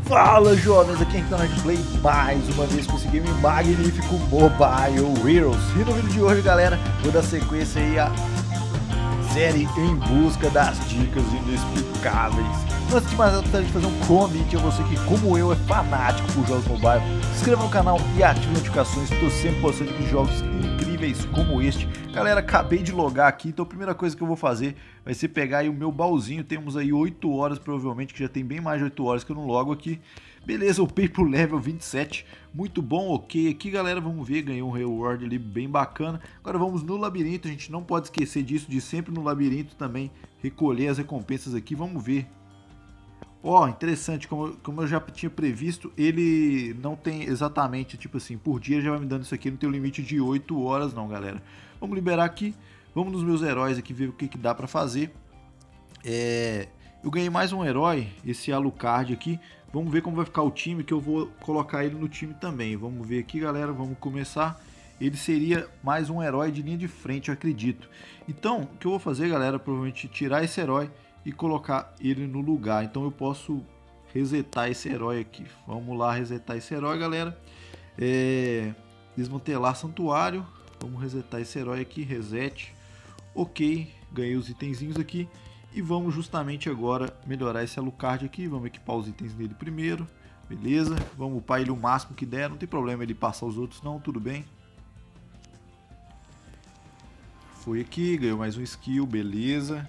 Fala jovens, aqui é então Play mais uma vez com esse game magnífico Mobile Heroes. E no vídeo de hoje, galera, vou dar sequência aí à série Em Busca das Dicas Inexplicáveis. Antes de mais nada, gostaria de fazer um convite a você que, como eu, é fanático por jogos mobile. Se inscreva no canal e ative as notificações, estou sempre postando aqui jogos incríveis como este. Galera, acabei de logar aqui, então a primeira coisa que eu vou fazer vai ser pegar aí o meu baúzinho. Temos aí 8 horas, provavelmente, que já tem bem mais de 8 horas que eu não logo aqui. Beleza, upei pro level 27, muito bom, ok. Aqui, galera, vamos ver, ganhei um reward ali bem bacana. Agora vamos no labirinto, a gente não pode esquecer disso, de sempre no labirinto também recolher as recompensas aqui, vamos ver. Ó, interessante, como eu já tinha previsto, ele não tem exatamente, tipo assim, por dia já vai me dando isso aqui, não tem o limite de 8 horas não, galera. Vamos liberar aqui, vamos nos meus heróis aqui, ver o que dá pra fazer. Eu ganhei mais um herói, esse Alucard aqui. Vamos ver como vai ficar o time, que eu vou colocar ele no time também. Vamos ver aqui, galera, vamos começar. Ele seria mais um herói de linha de frente, eu acredito. Então, o que eu vou fazer, galera, provavelmente tirar esse herói e colocar ele no lugar. Então eu posso resetar esse herói aqui. Vamos lá resetar esse herói, galera. Desmantelar santuário. Vamos resetar esse herói aqui, reset. Ok, ganhei os itenzinhos aqui. E vamos justamente agora melhorar esse Alucard aqui. Vamos equipar os itens dele primeiro. Beleza, vamos upar ele o máximo que der. Não tem problema ele passar os outros não, tudo bem. Foi aqui, ganhou mais um skill, beleza.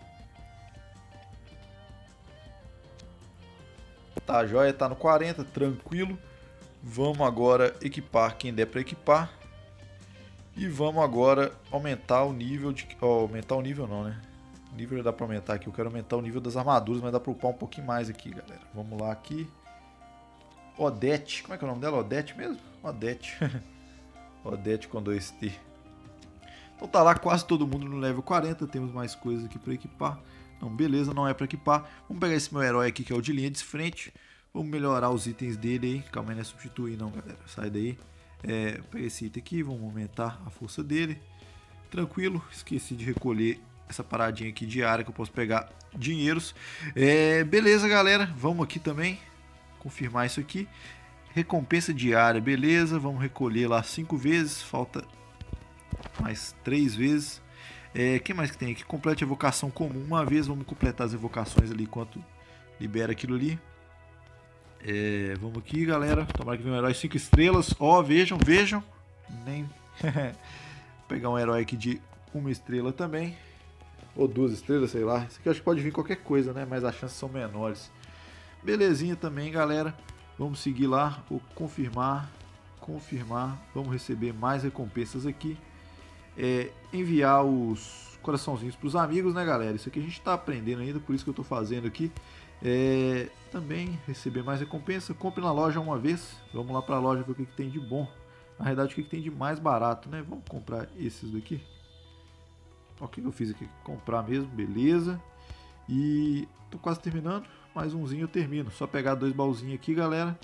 Tá, a joia tá no 40, tranquilo. Vamos agora equipar quem der para equipar. E vamos agora aumentar o nível de... aumentar o nível não, né? O nível dá para aumentar aqui. Eu quero aumentar o nível das armaduras, mas dá para upar um pouquinho mais aqui, galera. Vamos lá aqui. Odete. Como é que é o nome dela? Odete mesmo? Odete. Odete com 2T. Então tá lá quase todo mundo no level 40. Temos mais coisas aqui para equipar. Não, beleza, não é para equipar. Vamos pegar esse meu herói aqui, que é o de linha de frente. Vamos melhorar os itens dele aí. Calma aí, não é substituir não, galera. Sai daí. Pega esse item aqui, vamos aumentar a força dele. Tranquilo, esqueci de recolher essa paradinha aqui diária que eu posso pegar dinheiros. Beleza, galera. Vamos aqui também confirmar isso aqui. Recompensa diária, beleza. Vamos recolher lá 5 vezes. Falta mais 3 vezes. Quem mais que tem aqui? Complete a evocação comum uma vez. Vamos completar as evocações ali enquanto libera aquilo ali. Vamos aqui, galera. Tomara que venha um herói 5 estrelas. Ó, vejam. Nem... Vou pegar um herói aqui de 1 estrela também. Ou 2 estrelas, sei lá. Isso aqui eu acho que pode vir qualquer coisa, né? Mas as chances são menores. Belezinha também, galera. Vamos seguir lá. Vou confirmar. Vamos receber mais recompensas aqui. Enviar os coraçãozinhos para os amigos, né, galera? Isso aqui a gente está aprendendo ainda, por isso que eu estou fazendo aqui. Também receber mais recompensa. Compre na loja uma vez. Vamos lá para a loja ver o que tem de bom. Na realidade, o que tem de mais barato, né? Vamos comprar esses daqui. O que eu fiz aqui? Comprar mesmo, beleza. E tô quase terminando. Mais umzinho eu termino. Só pegar 2 baúzinhos aqui, galera.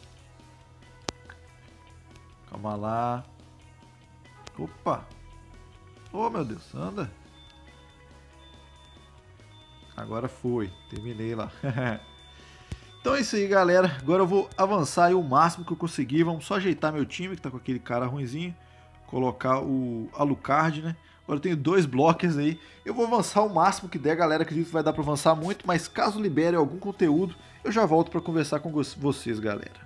Calma lá. Opa! Oh, meu Deus, anda. Agora foi. Terminei lá. Então é isso aí, galera. Agora eu vou avançar aí o máximo que eu conseguir. Vamos só ajeitar meu time, que tá com aquele cara ruinzinho. Colocar o Alucard, né? Agora eu tenho 2 blocos aí. Eu vou avançar o máximo que der, galera. Acredito que vai dar para avançar muito, mas caso libere algum conteúdo, eu já volto para conversar com vocês, galera.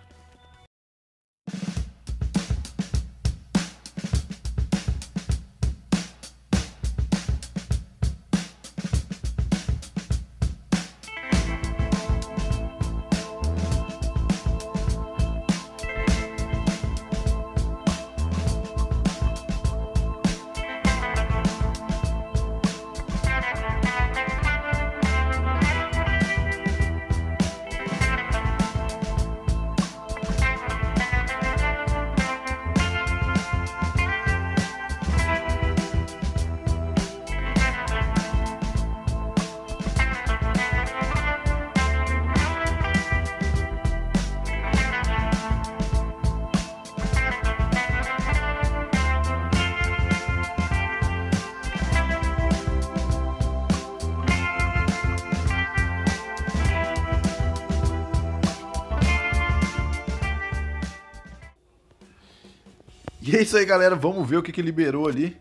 E é isso aí, galera. Vamos ver o que liberou ali.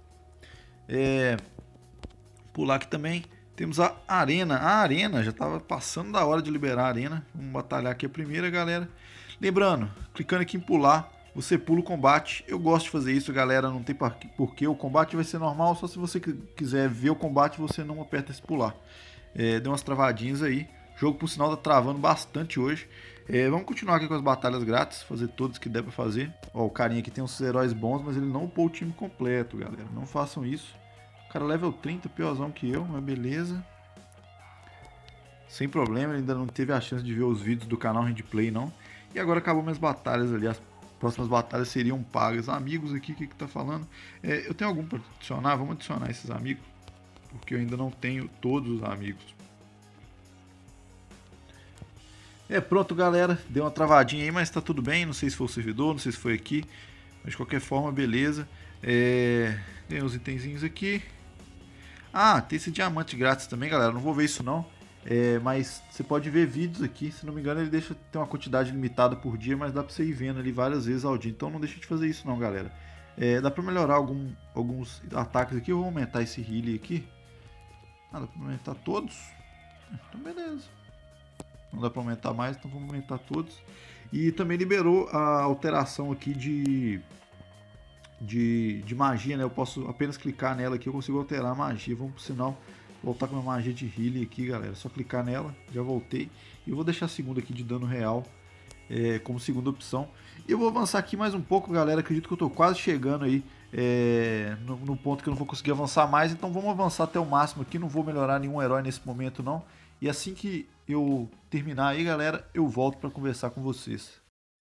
Pular aqui também. Temos a arena. A arena já estava passando da hora de liberar a arena. Vamos batalhar aqui a primeira, galera. Lembrando, clicando aqui em pular, você pula o combate. Eu gosto de fazer isso, galera. Não tem porquê. O combate vai ser normal. Só se você quiser ver o combate, você não aperta esse pular. Deu umas travadinhas aí. O jogo, por sinal, tá travando bastante hoje. Vamos continuar aqui com as batalhas grátis. Fazer todas que der pra fazer. Ó, o carinha aqui tem uns heróis bons, mas ele não upou o time completo, galera. Não façam isso. O cara level 30, piorzão que eu, mas beleza. Sem problema, ele ainda não teve a chance de ver os vídeos do canal Handplay, não. E agora acabou minhas batalhas ali. As próximas batalhas seriam pagas. Amigos aqui, o que tá falando? Eu tenho algum para adicionar? Vamos adicionar esses amigos. Porque eu ainda não tenho todos os amigos. Pronto, galera. Deu uma travadinha aí, mas tá tudo bem. Não sei se foi o servidor, não sei se foi aqui. Mas de qualquer forma, beleza. Tem uns itenzinhos aqui. Ah, tem esse diamante grátis também, galera. Não vou ver isso não. Mas você pode ver vídeos aqui. Se não me engano, ele deixa ter uma quantidade limitada por dia, mas dá pra você ir vendo ali várias vezes ao dia. Então não deixa de fazer isso não, galera. Dá pra melhorar alguns ataques aqui. Eu vou aumentar esse healing aqui. Ah, dá pra aumentar todos? Então beleza. Não dá pra aumentar mais, então vamos aumentar todos. E também liberou a alteração aqui de magia, né? Eu posso apenas clicar nela aqui, eu consigo alterar a magia. Vamos pro sinal voltar com a magia de healing aqui, galera. Só clicar nela, já voltei. E eu vou deixar a segunda aqui de dano real como segunda opção. E eu vou avançar aqui mais um pouco, galera. Acredito que eu tô quase chegando aí no ponto que eu não vou conseguir avançar mais. Então vamos avançar até o máximo aqui. Não vou melhorar nenhum herói nesse momento, não. E assim que eu terminar aí, galera, eu volto para conversar com vocês.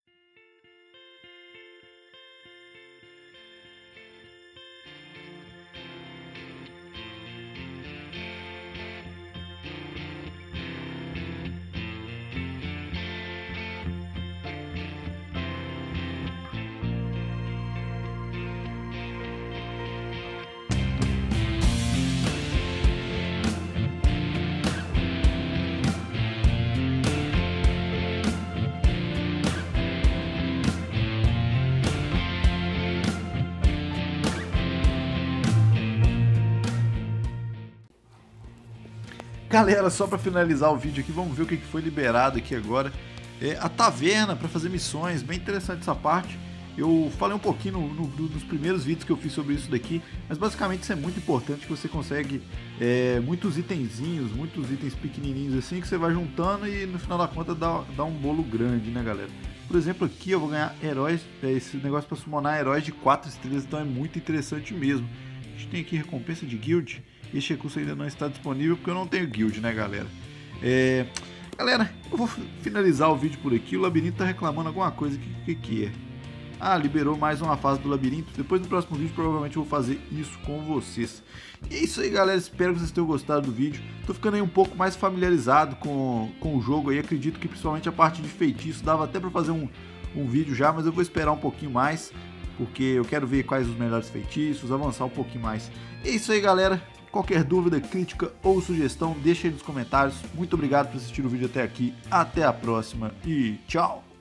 Galera, só para finalizar o vídeo aqui, vamos ver o que foi liberado aqui agora. A taverna para fazer missões, bem interessante essa parte. Eu falei um pouquinho nos primeiros vídeos que eu fiz sobre isso daqui, mas basicamente isso é muito importante, que você consegue muitos itenzinhos, muitos itens pequenininhos assim, que você vai juntando e no final da conta dá um bolo grande, né, galera? Por exemplo, aqui eu vou ganhar heróis, esse negócio para summonar heróis de 4 estrelas, então é muito interessante mesmo. A gente tem aqui recompensa de guild. Esse recurso ainda não está disponível porque eu não tenho guild, né, galera? Galera, eu vou finalizar o vídeo por aqui. O labirinto tá reclamando alguma coisa. O que é? Ah, liberou mais uma fase do labirinto. Depois no próximo vídeo provavelmente eu vou fazer isso com vocês. E é isso aí, galera. Espero que vocês tenham gostado do vídeo. Tô ficando aí um pouco mais familiarizado com o jogo aí. Acredito que principalmente a parte de feitiço dava até para fazer um vídeo já, mas eu vou esperar um pouquinho mais, porque eu quero ver quais os melhores feitiços, avançar um pouquinho mais. E é isso aí, galera. Qualquer dúvida, crítica ou sugestão, deixa aí nos comentários. Muito obrigado por assistir o vídeo até aqui. Até a próxima e tchau!